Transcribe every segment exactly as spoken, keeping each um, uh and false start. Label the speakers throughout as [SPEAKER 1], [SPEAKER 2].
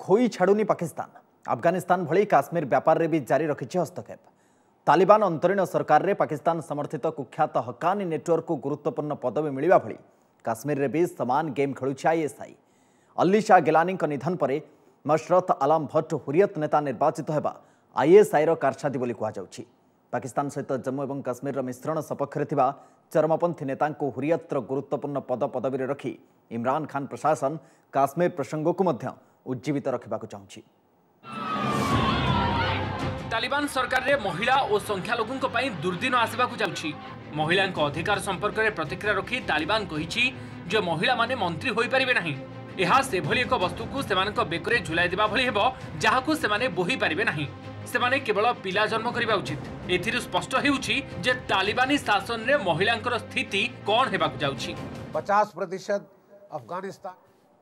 [SPEAKER 1] खोई छाड़ुनी पाकिस्तान अफगानिस्तान भली काश्मीर व्यापार रे भी जारी रखिछि हस्तक्षेप। तालिबान अंतरीण सरकार रे पाकिस्तान समर्थित कुख्यात हक्कानी नेटवर्क को गुरुत्वपूर्ण पदवी मिलिबा भली काश्मीर रे भी समान गेम खेलुछि आईएसआई। अली शाह गिलानी निधन पर मशरत आलम भट्ट हुरियत नेता निर्वाचित होगा आईएसआई रो कारछादी बोली कहुछि। पाकिस्तान सहित जम्मू और काश्मीर मिश्रण सपक्षरे थिबा चरमपंथी नेता हुरियत गुरुत्वपूर्ण पद पदवी रखी इमरान खान प्रशासन काश्मीर प्रसंग को मध्य उज्जीवित रखा चाहूँगी।
[SPEAKER 2] तालिबान सरकार रे महिला और संख्यालघु दुर्दिन आसवा जाऊँगी। महिला अधिकार संपर्क में प्रतिक्रिया रखी तालिबान कही जो महिला माने मंत्री हो पारे नहीं। यह से भली एक वस्तु को सेमान बेकरे झुलाई देबा भली हेबो जहाकू सेमाने बोही पारिबे नहीं। सेमाने केवल पिला जन्म करबा उचित। एथिरु स्पष्ट हेउछि जे तालिबानी शासन रे महिलांकर स्थिति कोन हेबाकू जाउछि।
[SPEAKER 3] पचास प्रतिशत अफगानिस्तान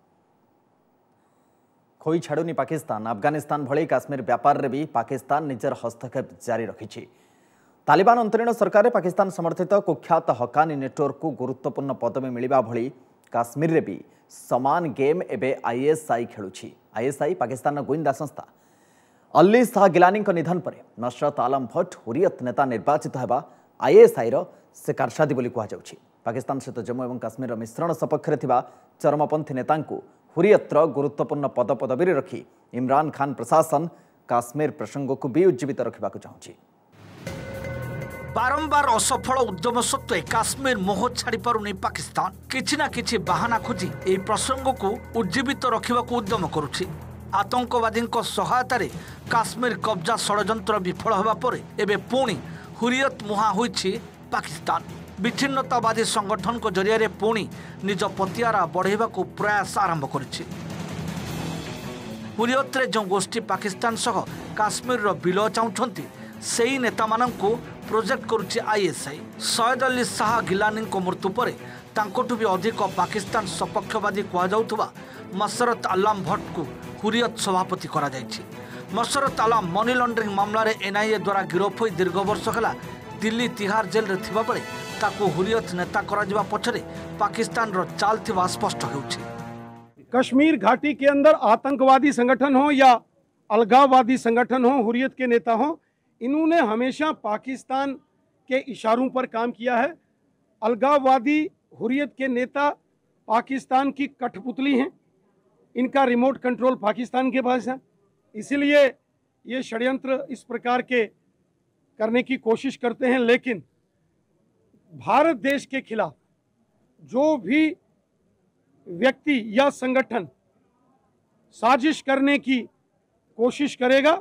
[SPEAKER 1] खोई छाड़ुनी पाकिस्तान अफगानिस्तान भली काश्मीर व्यापार रे भी पाकिस्तान निजर हस्तक्षेप जारी रखिछि। तालिबान अंतरीण सरकार रे पाकिस्तान समर्थित कुख्यात हक्कानी नेटवर्क को गुरुत्वपूर्ण पदवी मिलिबा भली काश्मीर रे भी समान गेम एबे आईएसआई खेलुछि। आईएसआई पाकिस्तान गोइंदा संस्था। अली शाह गिलानी निधन पर मशरत आलम भट्ट हुरियत नेता निर्वाचित होगा आईएसआई रो से कारछादी बोली कहुछि। पाकिस्तान सहित जम्मू और काश्मीर मिश्रण सपक्षरे थिबा चरमपंथी नेता हुरियत गुरुत्वपूर्ण पद पदवी रखी इमरान खान प्रशासन काश्मीर प्रसंग को भी उज्जीवित रखा चाहूँगी।
[SPEAKER 4] बारंबार असफल उद्यम सत्वे काश्मीर मोह छाड़ी पारुनी पाकिस्तान किछि ना किछि बहाना खोजी ए प्रसंग को उज्जीवित रखा उद्यम करुछि। आतंकवादी सहायता काश्मीर कब्जा षड्यंत्र विफल होगा पर एबे पुणी हुरियत मुहा होइछि पाकिस्तान। विच्छिन्नतावादी संगठन को जरिया पुणी निज पतियारा बढ़ेबा को प्रयास आरंभ करिछि। हुरियत रे जो गोष्ठी पाकिस्तान सह काश्मीर रो विलय चाहुछंती सेही नेता मानंकु प्रोजेक्ट करुछि आईएसआई। सैयद अली शाह गिलानी मृत्यु पर तांकोठु भी अधिक पाकिस्तान सपक्षवादी कहुथुवा मशरत आलम भट्ट को हुरियत सभापति करा जायछि। मशरत आलम मनी लॉन्ड्रिंग मामला रे एनआईए द्वारा गिरफ हो दीर्घ वर्ष है दिल्ली तिहार जेल रे थिबा बेले ताकू हुरियत नेता करा जिबा पछरे पाकिस्तान रो चाल थिबा स्पष्ट होउछि।
[SPEAKER 5] कश्मीर घाटी के अंदर आतंकवादी संगठन हो या अलगाववादी संगठन हो, हुरियत के नेता हो, इन्होंने हमेशा पाकिस्तान के इशारों पर काम किया है। अलगाववादी हुरियत के नेता पाकिस्तान की कठपुतली हैं। इनका रिमोट कंट्रोल पाकिस्तान के पास है। इसलिए ये षड्यंत्र इस प्रकार के करने की कोशिश करते हैं। लेकिन भारत देश के खिलाफ जो भी व्यक्ति या संगठन साजिश करने की कोशिश करेगा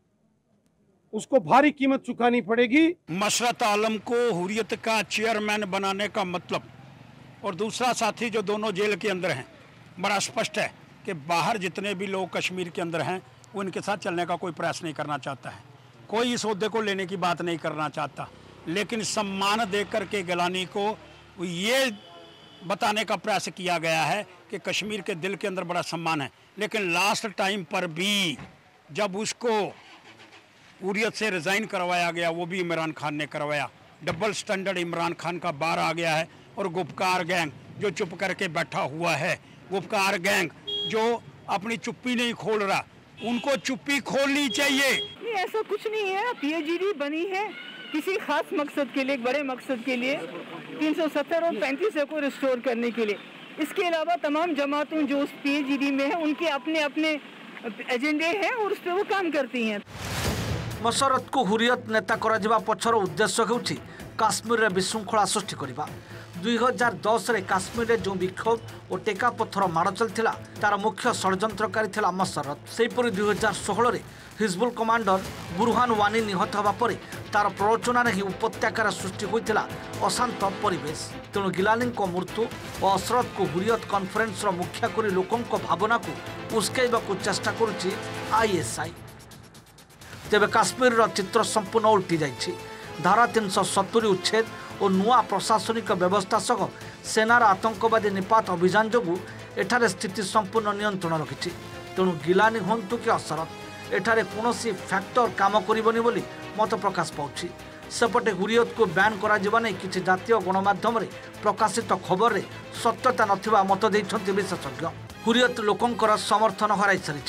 [SPEAKER 5] उसको भारी कीमत चुकानी पड़ेगी।
[SPEAKER 6] मशरत आलम को हुरियत का चेयरमैन बनाने का मतलब और दूसरा साथी जो दोनों जेल के अंदर हैं, बड़ा स्पष्ट है कि बाहर जितने भी लोग कश्मीर के अंदर हैं वो इनके साथ चलने का कोई प्रयास नहीं करना चाहता है। कोई इस ओहदे को लेने की बात नहीं करना चाहता। लेकिन सम्मान दे करके गिलानी को ये बताने का प्रयास किया गया है कि कश्मीर के दिल के अंदर बड़ा सम्मान है। लेकिन लास्ट टाइम पर भी जब उसको हुरियत से रिज़ाइन करवाया गया, वो भी इमरान खान ने करवाया। डबल स्टैंडर्ड इमरान खान का बार आ गया है। और गुपकार गैंग जो चुप करके बैठा हुआ है, गुपकार गैंग जो अपनी चुप्पी नहीं खोल रहा, उनको चुप्पी खोलनी चाहिए।
[SPEAKER 7] नहीं, ऐसा कुछ नहीं है। पीएचडी बनी है किसी खास मकसद के लिए, एक बड़े मकसद के लिए, तीन सौ सत्तर और पैंतीस को रिस्टोर करने के लिए। इसके अलावा तमाम जमातें जो उस पीएचडी में है उनके अपने अपने एजेंडे हैं और उस पर वो काम करती हैं।
[SPEAKER 4] मशरत को हुरियत नेता करा पछर उद्देश्य होउछि काश्मीर रे विशृंखला सृष्टि करबा। दुई हजार दस रे काश्मीर रे जो विक्षोभ और टेका पत्थर माड़ चलता तार मुख्य षड्यंत्रकारी थिला मशरत। सेहीपरि दुई हजार षोहल रे हिजबुल कमांडर बुरहान वानी निहत होगा पर तार प्ररोचना ही उपत्यकार सृष्टि होता अशांत परिवेश। तेणु गिलानी मृत्यु और अशरत को हुरियत कॉन्फ्रेंस मुखिया कर लोकों भावना को उस्कैबा चेष्टा करुछि आईएसआई। तेबे काश्मीर चित्र संपूर्ण उल्टी जाइछि। धारा तीन सौ सत्तरी उच्छेद और नुआ प्रशासनिक व्यवस्था सह सेनार आतंकवादी निपात अभियान जोगु एठारे स्थिति संपूर्ण नियंत्रण रखिछि। तेणु गिलानी हंतु कि अशरत एठारे कौनसी फैक्टर काम करिबनी बोली मत प्रकाश पाउछि। सेपटे हुरियत को बैन करा जिबा नै किछि जातीय गणमाध्यम रे प्रकाशित खबर रे सत्यता नथिबा मत दैछन्ति विशेषज्ञ। हुरियत लोकंकर समर्थन हराई सारिछि।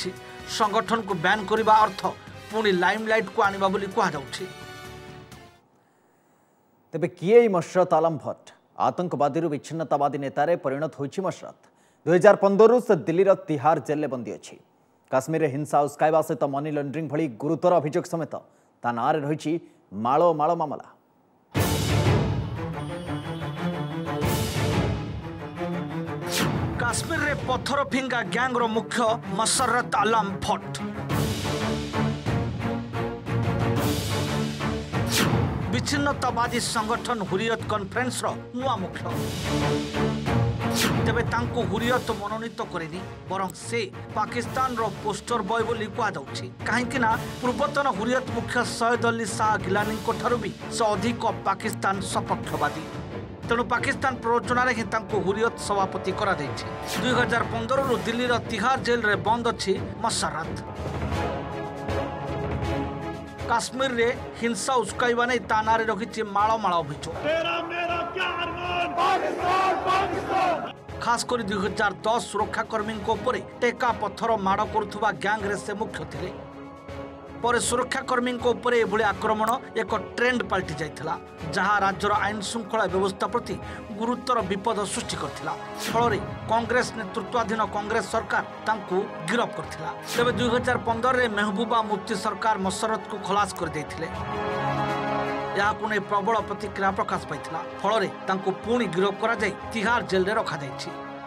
[SPEAKER 4] संगठन को बैन करने अर्थ पुणी लाइमलाइट को आनिबा बोली कहा जाउछि।
[SPEAKER 1] तेबे किए मशरत आलम भट्ट आतंकवादी विच्छिन्नतावादी नेतारे परिणत होइछि। मशरत दुई हजार पंद्रह से दिल्ली तिहार जेल में बंदी अच्छी। काश्मीर में हिंसा उस्काइबा सहित मनी लंड्रिंग भली गुरुतर अभियोग समेत ता नारे रही मालो मालो मामला।
[SPEAKER 4] काश्मीर रे पत्थर फिंगा गैंग रो मुख्य मशरत आलम भट्ट विच्छिन्नतावादी संगठन हुरियत कॉन्फ्रेंस रो नुआ मुख्य। तेबे तांको हुरियत मनोनीत करेनी बरं से पाकिस्तान रो पोस्टर बॉय बोली कहा जाउछि। काहेकि ना पूर्वतन हुरियत मुख्य सैयद अली शाह गिलानी ठारू भी से अधिक पाकिस्तान सपक्षवादी। तेणु पाकिस्तान प्ररोचना रे तांको हुरियत सभापति करा दैछि। दुई हजार पंद्रह रु दिल्ली रो तिहार जेल रे बंद अछि मशरत। काश्मीर रे हिंसा उस्काइबा नै तानारे रखिछि माଳ माଳ अभियोग। खास कर दुई हजार दस सुरक्षाकर्मी टेका पत्थर माड़ करुवा गैंग रे से मुख्य थे। पर सुरक्षाकर्मी एभली आक्रमण एक ट्रेंड पलटि जाइथिला जहां राज्यर आईन श्रृंखला व्यवस्था प्रति गुरुतर विपद सृष्टि करथिला। फल कांग्रेस नेतृत्वाधीन कांग्रेस सरकार तांकु गिरफ करथिला। तेबे दुई हजार पंद्रह रे महबूबा मुफ्ती सरकार मशरत को खलास कर देथिले। याकु नै प्रबल प्रतिक्रिया प्रकाश पाइथिला। फल तांकु पुणी गिरफ करा जाय तिहार जेल रे रखा जायछि।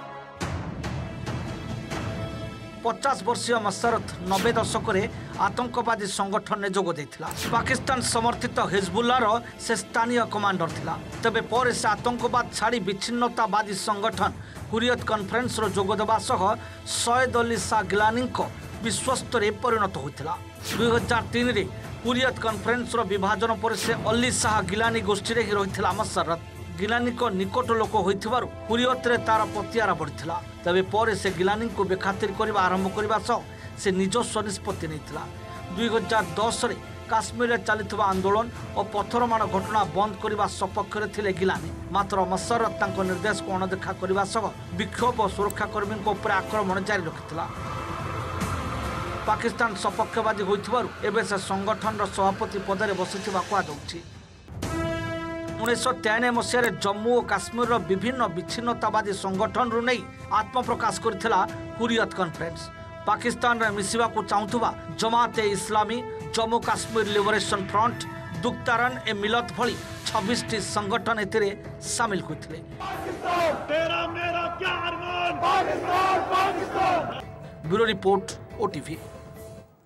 [SPEAKER 4] पचास वर्षीय मशरत नब्बे दशक रे आतंकवादी संगठन ने जोग देथिला। पाकिस्तान समर्थित हिजबुल्लाह रो से स्थानीय कमांडर थिला। तबे पर से आतंकवाद छाड़ी विच्छिन्नतावादी संगठन हुरियत कॉन्फ्रेंस रो जोग देबा सह सैयद अली शाह गिलानी को विश्वस्त रे परिणत होइथिला। दुई हजार तीन रे हुरियत कॉन्फ्रेंस रो विभाजन पर से अली शाह गिलानी गोष्ठी रे ही रहिथिला मशरत। गिलानी को निकट लोक होइथिबारु हुरियत रे तार पतियारा बढ़िथिला। तबे पर से गिलानी को बेखातिर करबा आरंभ करबा सह से निजस्व निष्पत्ति नैथिला। दुई हजार दस रे काश्मीर रे चलिथिबा आंदोलन और पत्थरमाड़ घटना बंद करबा सपक्ष रे थिले गिलानी। मात्र मशरत तांको निर्देश को अणदेखा करबा सह विक्षोभ और सुरक्षाकर्मी उपर आक्रमण जारी रखिथिला। पाकिस्तान सपक्षवादी होइथिबारु एबे से संगठन रो सभापति पद रे बसिथिबा कहा जाउछि। उन्नीस सौ तेयानवे मसीह जम्मू और काश्मीर विभिन्न विच्छिन्नतावादी संगठन रु नहीं आत्मप्रकाश करथिला हुरियत कॉन्फ्रेंस। पाकिस्तान रे मिसिबा को चाहुथुबा जमात ए इस्लामी, जम्मू काश्मीर लिबरेशन फ्रंट, दुक्तारन ए मिलत भली छब्बीस टी संगठन एथिरे शामिल होइथिले। Bureau report OTV.